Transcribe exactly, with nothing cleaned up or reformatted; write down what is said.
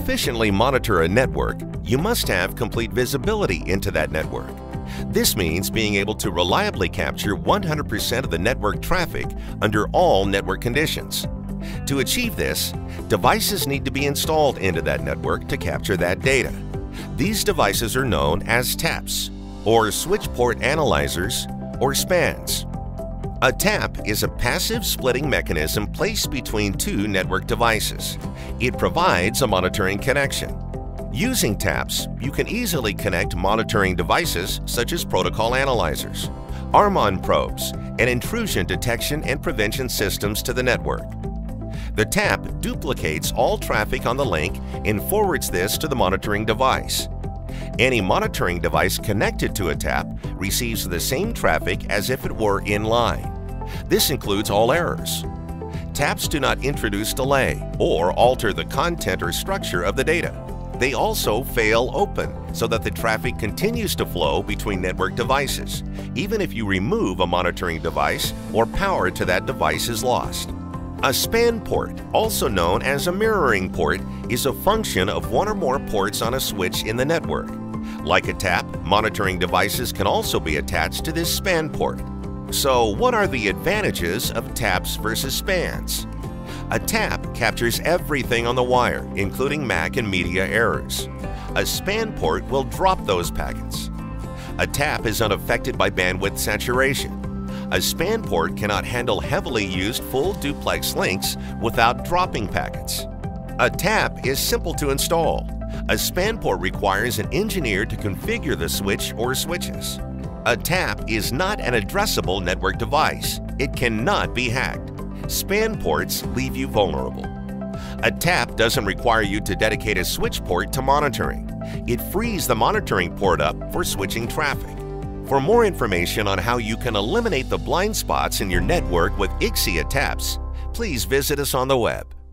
efficiently monitor a network, you must have complete visibility into that network. This means being able to reliably capture one hundred percent of the network traffic under all network conditions. To achieve this, devices need to be installed into that network to capture that data. These devices are known as taps, or switch port analyzers, or spans. A tap is a passive splitting mechanism placed between two network devices. It provides a monitoring connection. Using taps, you can easily connect monitoring devices such as protocol analyzers, Armon probes, and intrusion detection and prevention systems to the network. The tap duplicates all traffic on the link and forwards this to the monitoring device. Any monitoring device connected to a tap receives the same traffic as if it were in line. This includes all errors. Taps do not introduce delay or alter the content or structure of the data. They also fail open so that the traffic continues to flow between network devices, even if you remove a monitoring device or power to that device is lost. A span port, also known as a mirroring port, is a function of one or more ports on a switch in the network. Like a tap, monitoring devices can also be attached to this span port. So, what are the advantages of taps versus spans? A tap captures everything on the wire, including M A C and media errors. A span port will drop those packets. A tap is unaffected by bandwidth saturation. A span port cannot handle heavily used full duplex links without dropping packets. A tap is simple to install. A span port requires an engineer to configure the switch or switches. A tap is not an addressable network device. It cannot be hacked. Span ports leave you vulnerable. A tap doesn't require you to dedicate a switch port to monitoring. It frees the monitoring port up for switching traffic. For more information on how you can eliminate the blind spots in your network with Ixia taps, please visit us on the web.